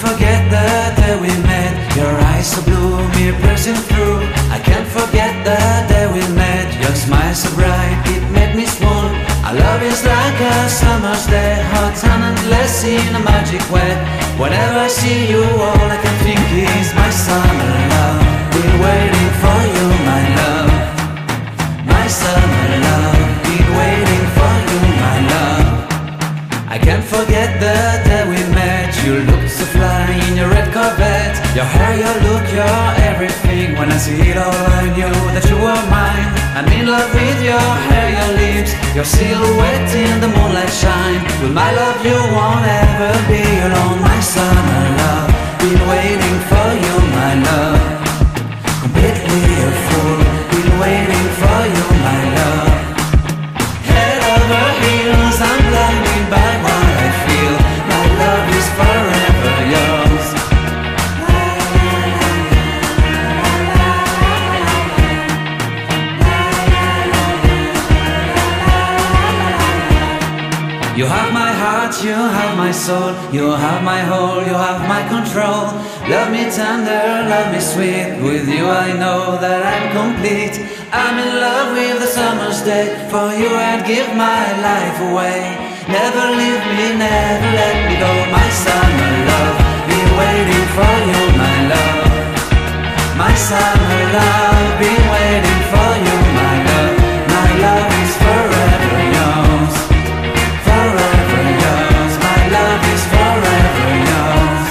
forget the day we met. Your eyes so blue, me piercing through. I can't forget the day we met. Your smile so bright, it made me swoon. Our love is like a summer's day, hot and endless in a magic way. Whenever I see you, all I can think is my summer love. Been waiting for you, my love. My summer love. Been waiting for you, my love. I can't forget the day we met. You looked so fly in your red Corvette. Your hair, your look, your everything. When I see it all, I knew that you were mine. I'm in love with your hair, your lips, your silhouette in the moonlight shine. With my love you won't ever be alone. My summer love, been waiting for you, my love. Completely a fool, been waiting for you, my love. Head over heels, I'm blinded by what I feel. My love is forever yours. You have my heart, you have my soul. You have my whole, you have my control. Love me tender, love me sweet. With you I know that I'm complete. I'm in love with the summer's day. For you I'd give my life away. Never leave me, never let me go. My summer love, been waiting for you, my love. My summer love, been waiting for you, my love. My love is forever yours. Forever yours, my love is forever yours.